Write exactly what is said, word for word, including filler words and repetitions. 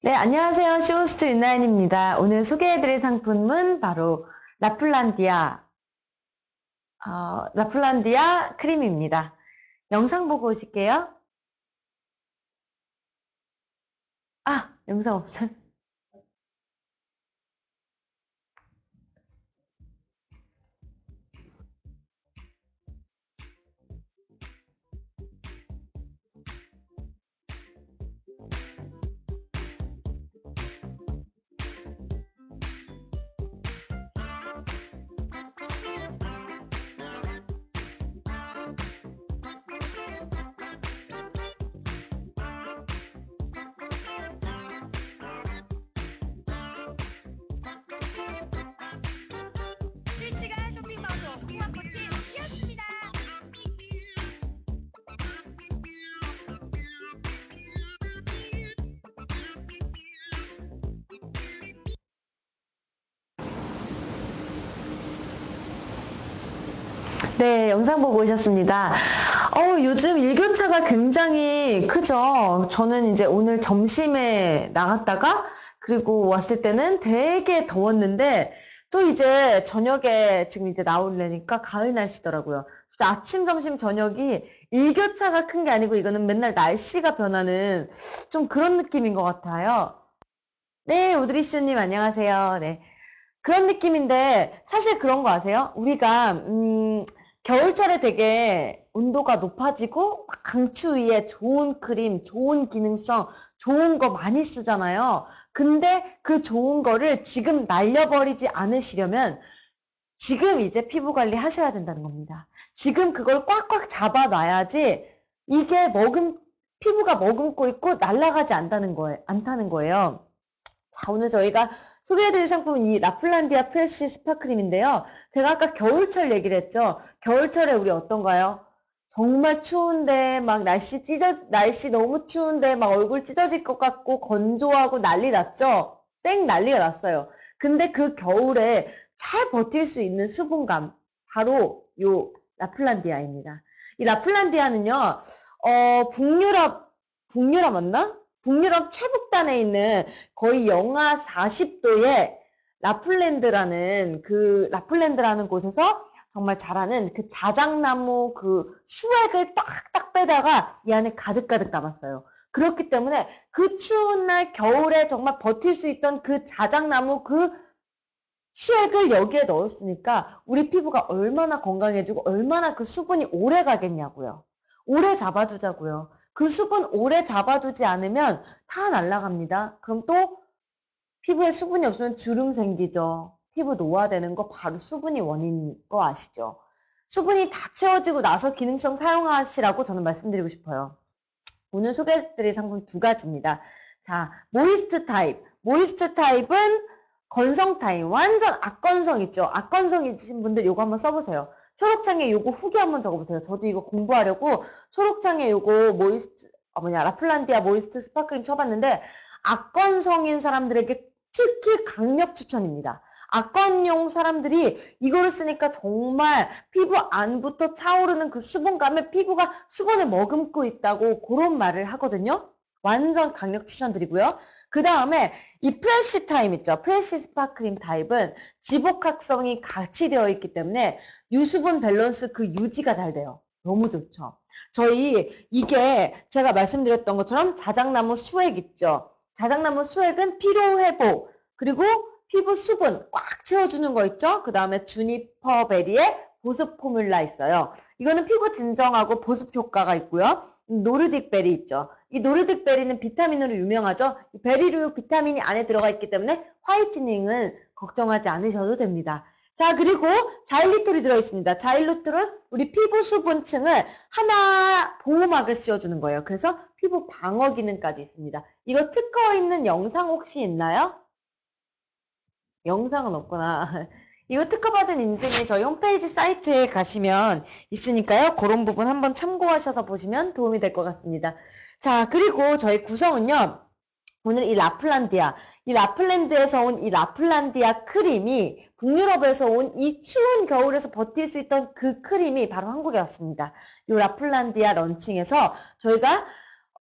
네, 안녕하세요. 쇼호스트 윤나인입니다. 오늘 소개해드릴 상품은 바로 라플란디아, 어, 라플란디아 크림입니다. 영상 보고 오실게요. 아, 영상 없어요. 실시간 쇼핑 방송 콩깍꽃이 피었습니다. 네, 영상 보고 오셨습니다. 어, 요즘 일교차가 굉장히 크죠. 저는 이제 오늘 점심에 나갔다가 그리고 왔을 때는 되게 더웠는데 또 이제 저녁에 지금 이제 나오려니까 가을 날씨더라고요. 진짜 아침, 점심, 저녁이 일교차가 큰 게 아니고 이거는 맨날 날씨가 변하는 좀 그런 느낌인 것 같아요. 네, 오드리쇼님 안녕하세요. 네. 그런 느낌인데 사실 그런 거 아세요? 우리가 음, 겨울철에 되게 온도가 높아지고 막 강추위에 좋은 크림, 좋은 기능성, 좋은 거 많이 쓰잖아요. 근데 그 좋은 거를 지금 날려버리지 않으시려면 지금 이제 피부 관리 하셔야 된다는 겁니다. 지금 그걸 꽉꽉 잡아놔야지 이게 머금 피부가 머금고 있고 날아가지 않다는 거예요. 않다는 거예요. 자, 오늘 저희가 소개해드릴 상품은 이 라플란디아 프레쉬 스파크림인데요. 제가 아까 겨울철 얘기를 했죠. 겨울철에 우리 어떤가요? 정말 추운데 막 날씨 찢어 날씨 너무 추운데 막 얼굴 찢어질 것 같고 건조하고 난리 났죠. 쌩 난리가 났어요. 근데 그 겨울에 잘 버틸 수 있는 수분감 바로 요 라플란디아입니다. 이 라플란디아는요. 어, 북유럽 북유럽 맞나? 북유럽 최북단에 있는 거의 영하 사십 도의 라플랜드라는 그 라플랜드라는 곳에서 정말 자라는 그 자작나무 그 수액을 딱딱 빼다가 이 안에 가득가득 담았어요. 그렇기 때문에 그 추운 날 겨울에 정말 버틸 수 있던 그 자작나무 그 수액을 여기에 넣었으니까 우리 피부가 얼마나 건강해지고 얼마나 그 수분이 오래 가겠냐고요. 오래 잡아두자고요. 그 수분 오래 잡아두지 않으면 다 날아갑니다. 그럼 또 피부에 수분이 없으면 주름 생기죠. 피부 노화되는 거 바로 수분이 원인인 거 아시죠? 수분이 다 채워지고 나서 기능성 사용하시라고 저는 말씀드리고 싶어요. 오늘 소개해드릴 상품 두 가지입니다. 자, 모이스트 타입. 모이스트 타입은 건성 타입. 완전 악건성 있죠? 악건성 있으신 분들 이거 한번 써보세요. 초록창에 요거 후기 한번 적어보세요. 저도 이거 공부하려고 초록창에 요거 모이스트, 아 뭐냐, 라플란디아 모이스트 스파클링 쳐봤는데 악건성인 사람들에게 특히 강력 추천입니다. 악건용 사람들이 이거를 쓰니까 정말 피부 안부터 차오르는 그 수분감에 피부가 수분을 머금고 있다고 그런 말을 하거든요. 완전 강력 추천드리고요. 그 다음에 이 프레쉬 타입 있죠. 프레쉬 스파크림 타입은 지복합성이 같이 되어 있기 때문에 유수분 밸런스 그 유지가 잘 돼요. 너무 좋죠. 저희 이게 제가 말씀드렸던 것처럼 자작나무 수액 있죠. 자작나무 수액은 피로 회복 그리고 피부 수분 꽉 채워주는 거 있죠? 그 다음에 주니퍼 베리의 보습 포뮬라 있어요. 이거는 피부 진정하고 보습 효과가 있고요. 노르딕 베리 있죠. 이 노르딕 베리는 비타민으로 유명하죠. 이 베리류 비타민이 안에 들어가 있기 때문에 화이트닝은 걱정하지 않으셔도 됩니다. 자, 그리고 자일리톨이 들어있습니다. 자일리톨은 우리 피부 수분층을 하나 보호막을 씌워주는 거예요. 그래서 피부 방어 기능까지 있습니다. 이거 특허 있는 영상 혹시 있나요? 영상은 없구나. 이거 특허받은 인증이 저희 홈페이지 사이트에 가시면 있으니까요. 그런 부분 한번 참고하셔서 보시면 도움이 될 것 같습니다. 자, 그리고 저희 구성은요. 오늘 이 라플란디아, 이 라플랜드에서 온 이 라플란디아 크림이 북유럽에서 온 이 추운 겨울에서 버틸 수 있던 그 크림이 바로 한국에 왔습니다. 이 라플란디아 런칭에서 저희가